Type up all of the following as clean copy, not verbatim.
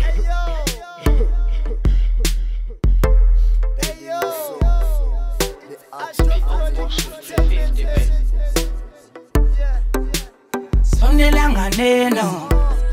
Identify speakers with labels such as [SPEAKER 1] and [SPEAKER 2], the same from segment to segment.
[SPEAKER 1] Neno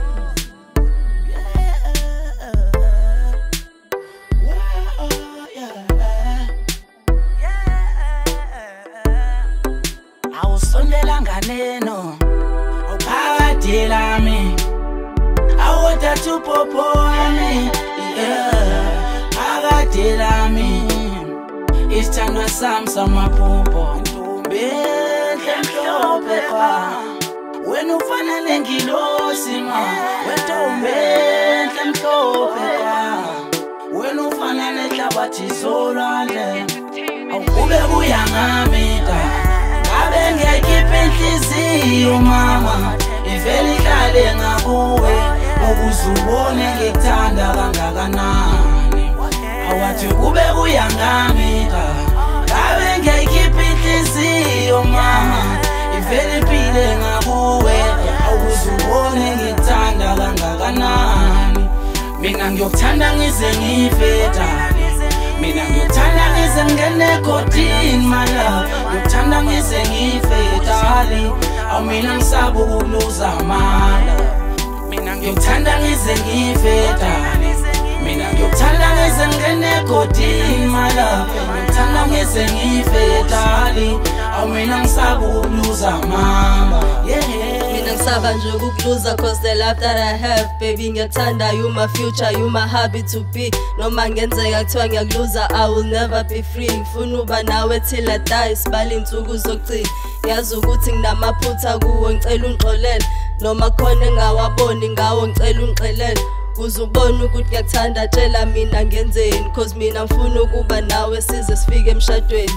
[SPEAKER 1] awusondelanga neno awuphakathi lami awuthatha upopo wami phakathi lami isithandwa sami samaphupho ntombi enhle mhlophe kwa wena ufana nengilosi ma wentombi enhle mhlophe kwa wena ufana nehlabathi solwandle awukube kuya ngami ngabe ngiyayikhipha inhliziyo mama ivele ihlale ngakuwe ukuze ubone ngikuthanda kangakanani awathi kube kuya ngami ngabe ngiyayikhipha inhliziyo mama ivele iphile ngakuwe ukuze ubone ngikuthanda kangakanani mina ngiyokuthanda ngize ngife mina ngiyokuthanda ngize ngene egodini my love ngiyokuthanda ngize ngife awu mina ngisaba ukuluza amala mina ngiyokuthanda ngize ngife mina ngiyokuthanda ngize ngene egodini my love ngiyokuthanda ngize ngife awu mina ngisaba ukuluza mama
[SPEAKER 2] mina ngisaba nje ukuluza cause the love that I have baby ngiyathanda you my future you my happy to be noma ngenzeka kuthiwa ngiyakuluza I will never be free ngifuna uba nawe till I die sibala insuku zokugcina yazi ukuthi nginamaphutha kuwe ngicela ungixolele noma khona engawaboni ngawo ngicela ungixelele kuze ubone ukuthi ngiyakuthanda tshela mina ngenzeni cause mina ngifuna ukuba nawe size sifike emshadweni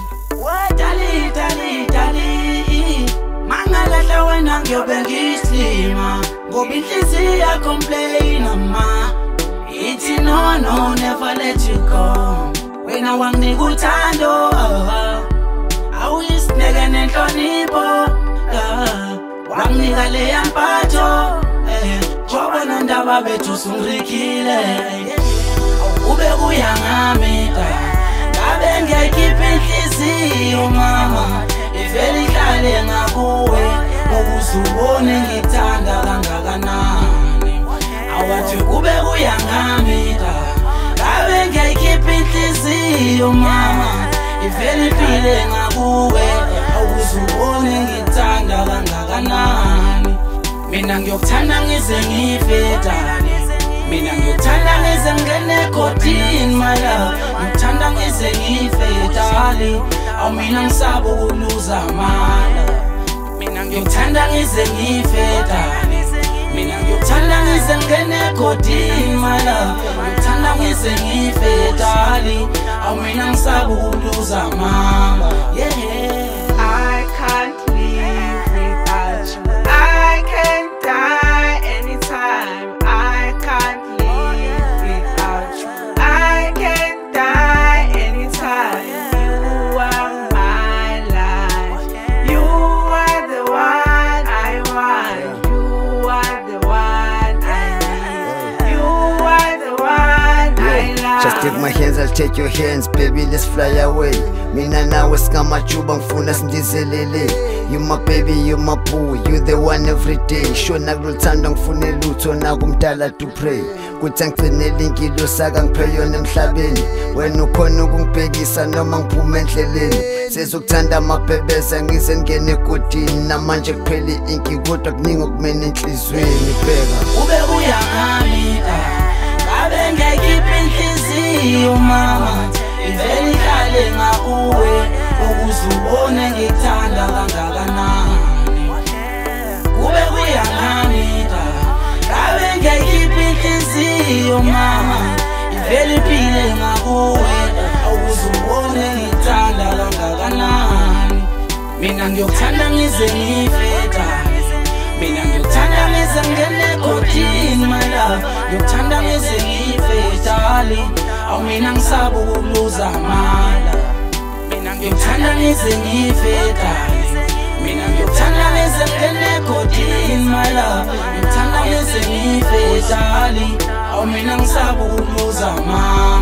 [SPEAKER 1] dali mangalahla wena ngiyobe ngiyislima ngoba inhliziyo yakho complaina ma ithi no never let you go wena wanginika uthando awuyisineke nenhlonipho wanginika leya mpatho jobona ndaba bethu sungirikhile ube kuya ngami ngabe ngiyayikhipha inhliziyo mama ivele ihlale ngakuwe ukuze ubone ngikuthanda kangakanani awathi kube kuya ngami ngabe ngiyayikhipha inhliziyo mama ivele iphile ngakuwe ukuze ubone ngikuthanda kangakanani mina ngiyokuthanda ngize ngife mina ngiyokuthanda ngize ngene egodini my love ngikuthanda ngize ngife awu mina ngisaba ukuluza amala mina ngiyokuthanda ngize ngife mina ngiyokuthanda ngize ngene egodini my love ngikuthanda ngize ngife awu mina ngisaba ukuluza mama
[SPEAKER 3] I can't live without you I can die anytime I can't live without you I can die anytime you are my life you are the one I want you are the one I need you are the one I love
[SPEAKER 4] just take my hands, I'll take your hands, baby, let's fly away. Mina nawe sikamajuba ngifuna sindizelele. You my baby, you my boo, you the one every day. Shona kulothando ngifune lutho nakumdala to pray. Kuthi ngigcinele ingilo saka ngiphe yona emhlabeni. Wena ukhona ukungibhekisa noma ngiphume endleleni. Sezokuthanda amabhebeza ngize ngene egodini namanje kuphele inki kodwa kuningi okumena enhlizweni bheka.
[SPEAKER 1] Ube kuya ngami ngabe ngiyayikhipha inhliziyo mama ivele ihlale ngakuwe ukuze ubone ngikuthanda kangakanani kube kuya ngami ngabe ngiyayikhipha inhliziyo mama ivele iphile ngakuwe ukuze ubone ngikuthanda kangakanani mina ngiyokuthanda ngize ngife mina ngiyokuthanda ngize ngene egodini my love ngiyokuthanda ngize ngife awu mina ngisaba ukuluza amala mina ngiyokuthanda ngize ngife mina ngiyokuthanda ngize ngene egodini my love ngiyokuthanda ngize ngife mina ngisaba ukuluza ma